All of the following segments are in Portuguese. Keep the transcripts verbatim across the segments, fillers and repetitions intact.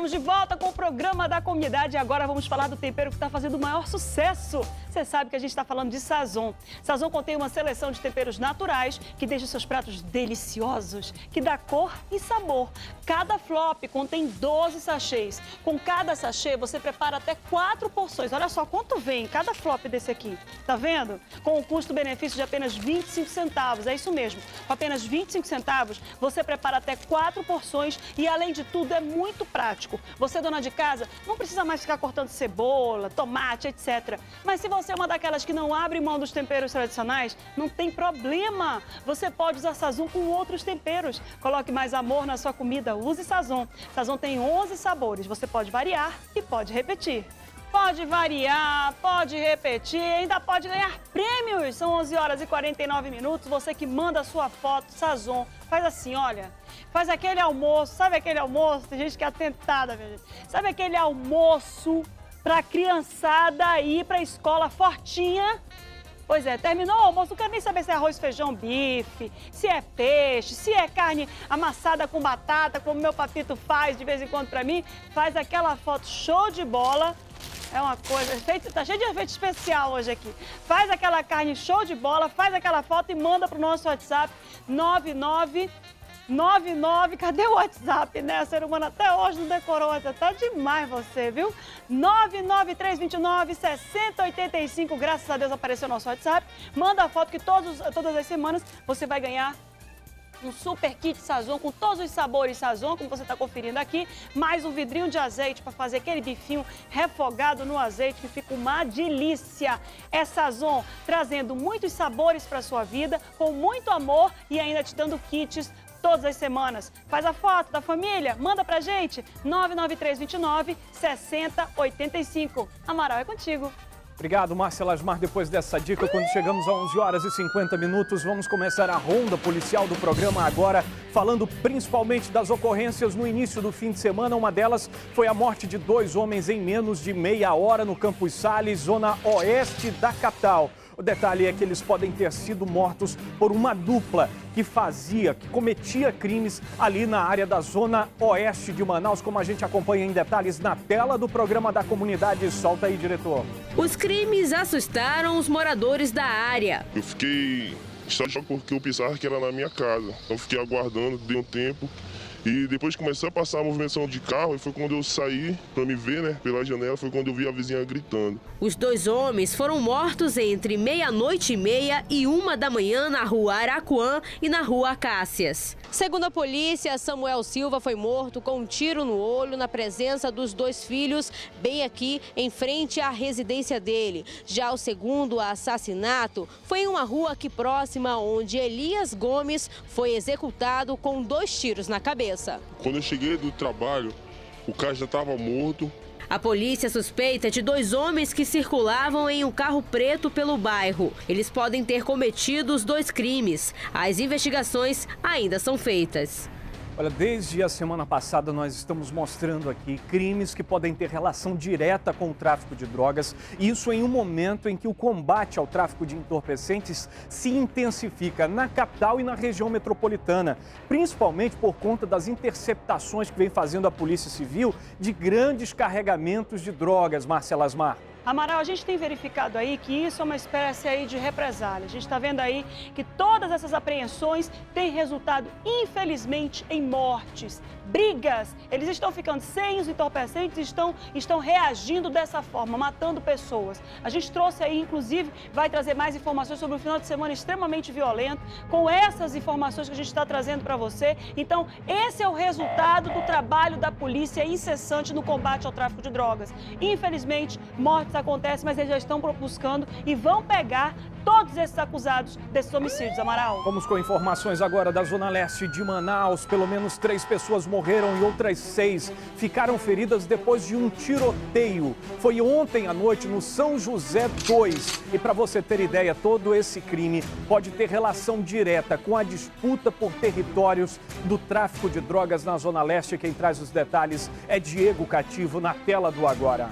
estamos de volta com o programa da comunidade e agora vamos falar do tempero que está fazendo o maior sucesso. Você sabe que a gente está falando de Sazon. Sazon contém uma seleção de temperos naturais que deixa os seus pratos deliciosos, que dá cor e sabor. Cada flop contém doze sachês. Com cada sachê você prepara até quatro porções. Olha só quanto vem cada flop desse aqui. Tá vendo? Com um custo-benefício de apenas vinte e cinco centavos. É isso mesmo. Com apenas vinte e cinco centavos você prepara até quatro porções e além de tudo é muito prático. Você, dona de casa, não precisa mais ficar cortando cebola, tomate, etcétera. Mas se você é uma daquelas que não abre mão dos temperos tradicionais, não tem problema. Você pode usar Sazon com outros temperos. Coloque mais amor na sua comida, use Sazon. Sazon tem onze sabores, você pode variar e pode repetir. Pode variar, pode repetir, ainda pode ganhar prêmios. São onze horas e quarenta e nove minutos. Você que manda a sua foto, Sazon, faz assim, olha. Faz aquele almoço, sabe aquele almoço? Tem gente que é atentada, minha gente. Sabe aquele almoço pra criançada ir pra escola fortinha? Pois é, terminou o almoço, não quero nem saber se é arroz, feijão, bife, se é peixe, se é carne amassada com batata, como meu papito faz de vez em quando pra mim. Faz aquela foto show de bola. É uma coisa, efeito, tá cheio de efeito especial hoje aqui. Faz aquela carne show de bola, faz aquela foto e manda pro nosso WhatsApp nove nove nove nove, cadê o WhatsApp, né? A ser humano até hoje não decorou, tá demais você, viu? nove nove três dois nove, seis zero oito cinco, graças a Deus apareceu o nosso WhatsApp. Manda a foto que todos, todas as semanas você vai ganhar um super kit Sazon com todos os sabores Sazon, como você está conferindo aqui, mais um vidrinho de azeite para fazer aquele bifinho refogado no azeite que fica uma delícia. É Sazon trazendo muitos sabores para sua vida, com muito amor e ainda te dando kits todas as semanas. Faz a foto da família, manda pra gente, nove nove três dois nove, seis zero oito cinco. Amaral, é contigo. Obrigado, Márcia Lasmar. Depois dessa dica, quando chegamos a onze horas e cinquenta minutos, vamos começar a ronda policial do programa agora, falando principalmente das ocorrências no início do fim de semana. Uma delas foi a morte de dois homens em menos de meia hora no Campos Sales, zona oeste da capital. O detalhe é que eles podem ter sido mortos por uma dupla que fazia, que cometia crimes ali na área da zona oeste de Manaus, como a gente acompanha em detalhes na tela do programa da comunidade. Solta aí, diretor. Os crimes assustaram os moradores da área. Eu fiquei só porque eu pensava que era na minha casa. Então fiquei aguardando, dei um tempo. E depois que começou a passar a movimentação de carro, e foi quando eu saí para me ver, né, pela janela, foi quando eu vi a vizinha gritando. Os dois homens foram mortos entre meia-noite e meia e uma da manhã na rua Araquã e na rua Acácias. Segundo a polícia, Samuel Silva foi morto com um tiro no olho na presença dos dois filhos, bem aqui em frente à residência dele. Já o segundo assassinato foi em uma rua aqui próxima, onde Elias Gomes foi executado com dois tiros na cabeça. Quando eu cheguei do trabalho, o cara já estava morto. A polícia suspeita de dois homens que circulavam em um carro preto pelo bairro. Eles podem ter cometido os dois crimes. As investigações ainda são feitas. Olha, desde a semana passada nós estamos mostrando aqui crimes que podem ter relação direta com o tráfico de drogas. Isso em um momento em que o combate ao tráfico de entorpecentes se intensifica na capital e na região metropolitana, principalmente por conta das interceptações que vem fazendo a Polícia Civil de grandes carregamentos de drogas, Márcia Lasmar. Amaral, a gente tem verificado aí que isso é uma espécie aí de represália. A gente está vendo aí que todas essas apreensões têm resultado, infelizmente, em mortes, brigas. Eles estão ficando sem os entorpecentes e estão, estão reagindo dessa forma, matando pessoas. A gente trouxe aí, inclusive, vai trazer mais informações sobre um final de semana extremamente violento, com essas informações que a gente está trazendo para você. Então, esse é o resultado do trabalho da polícia incessante no combate ao tráfico de drogas. Infelizmente, mortes acontecem, mas eles já estão buscando e vão pegar todos esses acusados desses homicídios, Amaral. Vamos com informações agora da Zona Leste de Manaus. Pelo menos três pessoas morreram e outras seis ficaram feridas depois de um tiroteio. Foi ontem à noite no São José dois. E para você ter ideia, todo esse crime pode ter relação direta com a disputa por territórios do tráfico de drogas na Zona Leste. Quem traz os detalhes é Diego Cativo, na tela do Agora.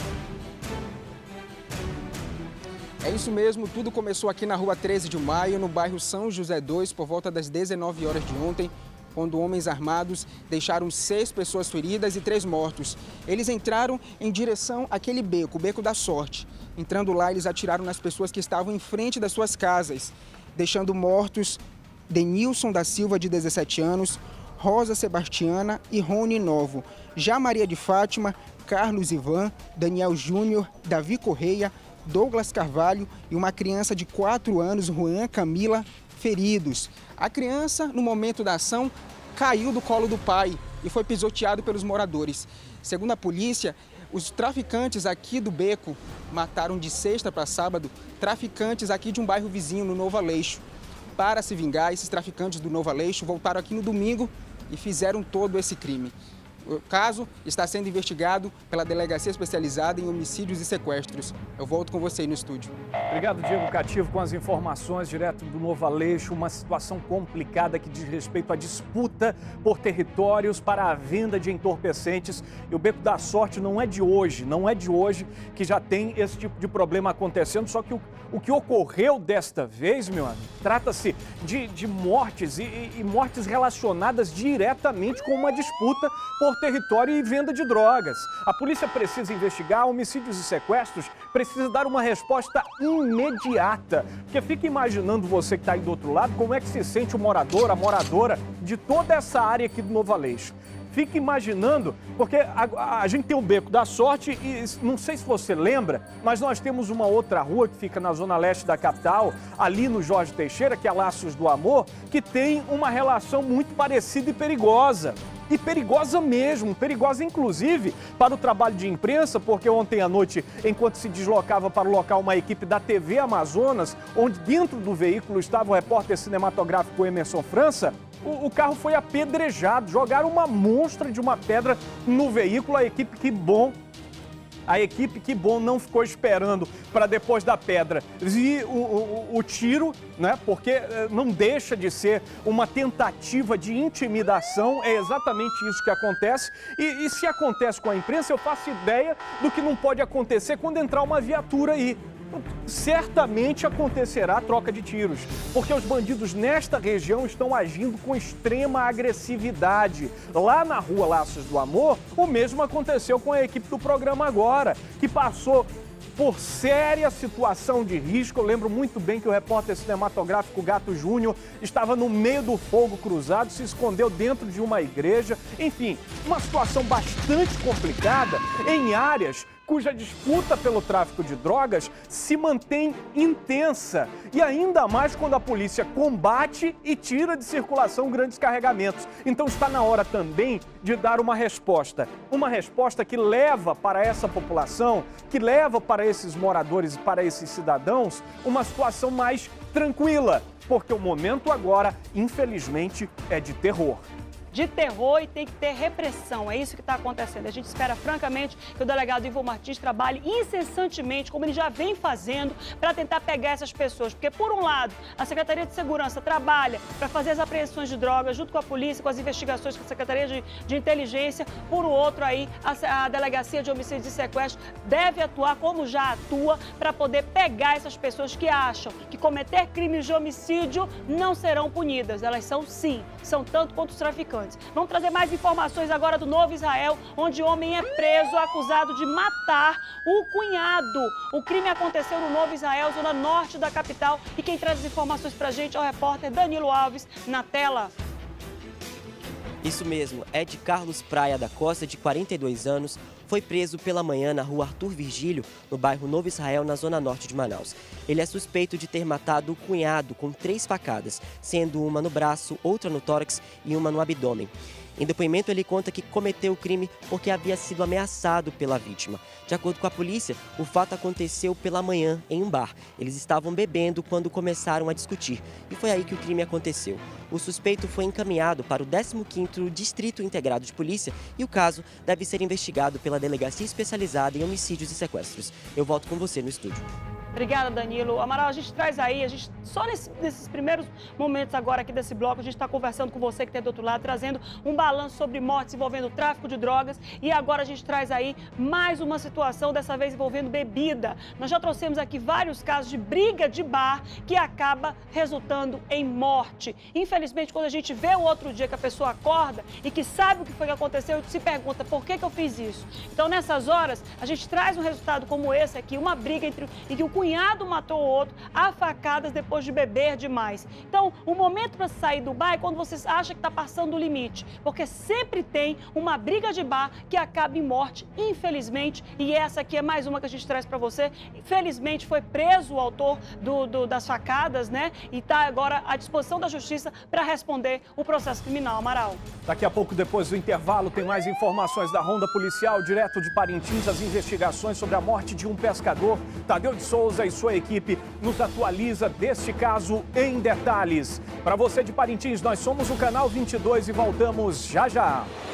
É isso mesmo, tudo começou aqui na rua treze de maio, no bairro São José dois, por volta das dezenove horas de ontem. quando homens armados deixaram seis pessoas feridas e três mortos. Eles entraram em direção àquele beco, o Beco da Sorte. Entrando lá, eles atiraram nas pessoas que estavam em frente das suas casas, deixando mortos Denilson da Silva, de dezessete anos, Rosa Sebastiana e Rony Novo. Já Maria de Fátima, Carlos Ivan, Daniel Júnior, Davi Correia, Douglas Carvalho e uma criança de quatro anos, Juan Camila, feridos. A criança, no momento da ação, caiu do colo do pai e foi pisoteado pelos moradores. Segundo a polícia, os traficantes aqui do beco mataram de sexta para sábado traficantes aqui de um bairro vizinho, no Novo Aleixo. Para se vingar, esses traficantes do Novo Aleixo voltaram aqui no domingo e fizeram todo esse crime. O caso está sendo investigado pela Delegacia Especializada em Homicídios e Sequestros. Eu volto com você aí no estúdio. Obrigado, Diego Cativo, com as informações direto do Novo Aleixo. Uma situação complicada que diz respeito à disputa por territórios para a venda de entorpecentes. E o Beco da Sorte não é de hoje, não é de hoje que já tem esse tipo de problema acontecendo. Só que o, o que ocorreu desta vez, meu amigo, trata-se de, de mortes e, e mortes relacionadas diretamente com uma disputa por território e venda de drogas. A polícia precisa investigar homicídios e sequestros, precisa dar uma resposta imediata. Porque fica imaginando você que está aí do outro lado, como é que se sente o morador, a moradora de toda essa área aqui do Novo Aleixo. Fica imaginando, porque a, a gente tem o Beco da Sorte e não sei se você lembra, mas nós temos uma outra rua que fica na zona leste da capital, ali no Jorge Teixeira, que é Laços do Amor, que tem uma relação muito parecida e perigosa. E perigosa mesmo, perigosa inclusive para o trabalho de imprensa, porque ontem à noite, enquanto se deslocava para o local uma equipe da T V Amazonas, onde dentro do veículo estava o repórter cinematográfico Emerson França, o, o carro foi apedrejado, jogaram uma monstra de uma pedra no veículo, a equipe, que bom. A equipe, que bom, não ficou esperando para depois da pedra vir o, o, o tiro, né? Porque não deixa de ser uma tentativa de intimidação, é exatamente isso que acontece. E, e se acontece com a imprensa, eu faço ideia do que não pode acontecer quando entrar uma viatura aí. Certamente acontecerá troca de tiros, porque os bandidos nesta região estão agindo com extrema agressividade. Lá na rua Laços do Amor, o mesmo aconteceu com a equipe do programa Agora, que passou por séria situação de risco. Eu lembro muito bem que o repórter cinematográfico Gato Júnior estava no meio do fogo cruzado, se escondeu dentro de uma igreja. Enfim, uma situação bastante complicada em áreas cuja disputa pelo tráfico de drogas se mantém intensa. E ainda mais quando a polícia combate e tira de circulação grandes carregamentos. Então está na hora também de dar uma resposta. Uma resposta que leva para essa população, que leva para esses moradores e para esses cidadãos uma situação mais tranquila. Porque o momento agora, infelizmente, é de terror. De terror, e tem que ter repressão. É isso que está acontecendo. A gente espera, francamente, que o delegado Ivo Martins trabalhe incessantemente, como ele já vem fazendo, para tentar pegar essas pessoas. Porque, por um lado, a Secretaria de Segurança trabalha para fazer as apreensões de drogas junto com a polícia, com as investigações com a Secretaria de, de Inteligência. Por outro, aí, a, a Delegacia de Homicídios e Sequestros deve atuar, como já atua, para poder pegar essas pessoas que acham que cometer crimes de homicídio não serão punidas. Elas são, sim, são tanto quanto os traficantes. Vamos trazer mais informações agora do Novo Israel, onde homem é preso acusado de matar o cunhado. O crime aconteceu no Novo Israel, zona norte da capital. E quem traz as informações pra gente é o repórter Danilo Alves, na tela. Isso mesmo, Ed Carlos Praia da Costa, de quarenta e dois anos, foi preso pela manhã na rua Arthur Virgílio, no bairro Novo Israel, na zona norte de Manaus. Ele é suspeito de ter matado o cunhado com três facadas, sendo uma no braço, outra no tórax e uma no abdômen. Em depoimento, ele conta que cometeu o crime porque havia sido ameaçado pela vítima. De acordo com a polícia, o fato aconteceu pela manhã em um bar. Eles estavam bebendo quando começaram a discutir e foi aí que o crime aconteceu. O suspeito foi encaminhado para o décimo quinto Distrito Integrado de Polícia e o caso deve ser investigado pela Delegacia Especializada em Homicídios e Sequestros. Eu volto com você no estúdio. Obrigada, Danilo. Amaral, a gente traz aí, a gente só nesse, nesses primeiros momentos agora aqui desse bloco, a gente está conversando com você que está do outro lado, trazendo um balanço sobre mortes envolvendo tráfico de drogas. E agora a gente traz aí mais uma situação, dessa vez envolvendo bebida. Nós já trouxemos aqui vários casos de briga de bar que acaba resultando em morte. Infelizmente, quando a gente vê o outro dia que a pessoa acorda e que sabe o que foi que aconteceu, se pergunta por que que eu fiz isso. Então, nessas horas, a gente traz um resultado como esse aqui, uma briga entre em que o cunhado matou o outro a facadas depois de beber demais. Então, o momento para sair do bar é quando você acha que está passando o limite, porque sempre tem uma briga de bar que acaba em morte, infelizmente, e essa aqui é mais uma que a gente traz para você. Infelizmente, foi preso o autor do, do, das facadas, né? E está agora à disposição da justiça para responder o processo criminal. Amaral. Daqui a pouco, depois do intervalo, tem mais informações da Ronda Policial, direto de Parintins, as investigações sobre a morte de um pescador. Tadeu de Souza e sua equipe nos atualiza deste caso em detalhes. Para você de Parintins, nós somos o Canal vinte e dois e voltamos já já.